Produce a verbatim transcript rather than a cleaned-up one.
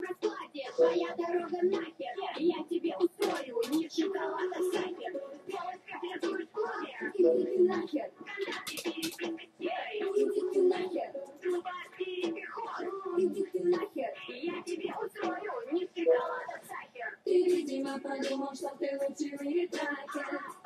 расплате. Твоя дорога нахер, я тебе устрою. Не шоколад, а сахар. Белый котлету из хлопья. Иди ты нахер. Иди ты нахер. Иди ты нахер. Я тебе устрою. Не шоколад, а сахар. Ты, видимо, подумал, что ты лучший в мире трахер.